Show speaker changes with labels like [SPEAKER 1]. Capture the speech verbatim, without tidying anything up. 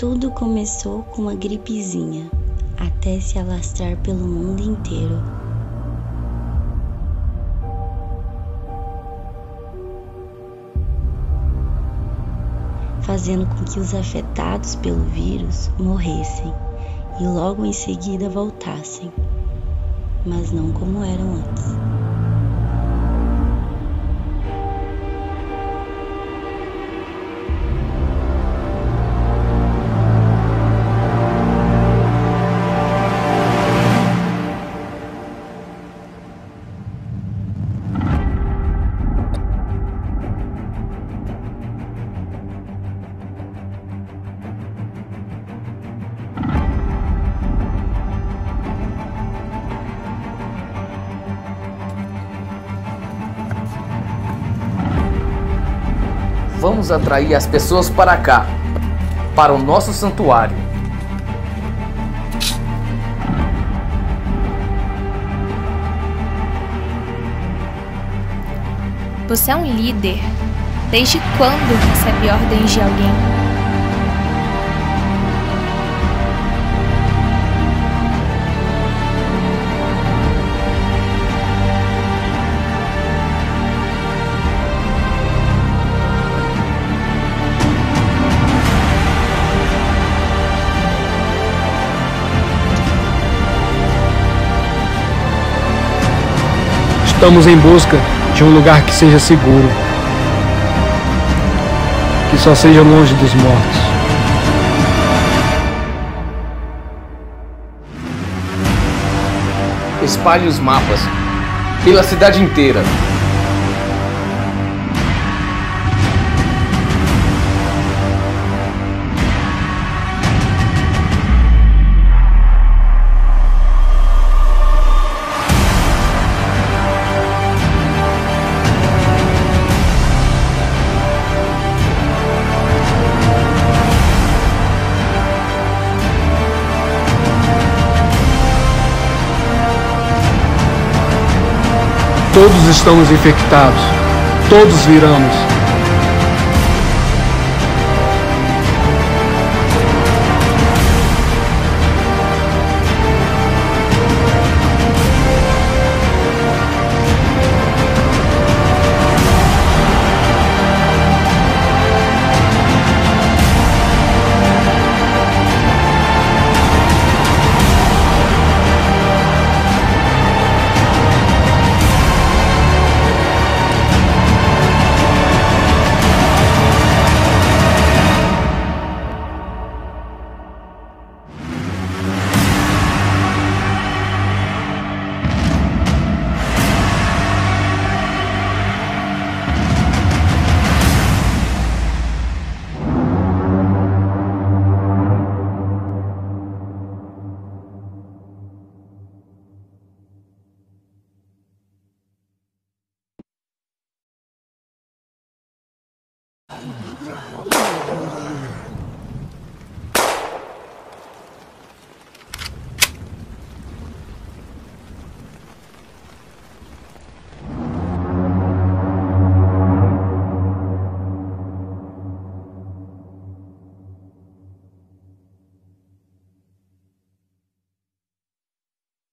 [SPEAKER 1] Tudo começou com uma gripezinha, até se alastrar pelo mundo inteiro. Fazendo com que os afetados pelo vírus morressem e logo em seguida voltassem, mas não como eram antes.
[SPEAKER 2] Vamos atrair as pessoas para cá, para o nosso santuário.
[SPEAKER 3] Você é um líder. Desde quando recebe ordens de alguém?
[SPEAKER 4] Estamos em busca de um lugar que seja seguro, que só seja longe dos mortos.
[SPEAKER 2] Espalhe os mapas pela cidade inteira.
[SPEAKER 4] Todos estamos infectados. Todos viramos.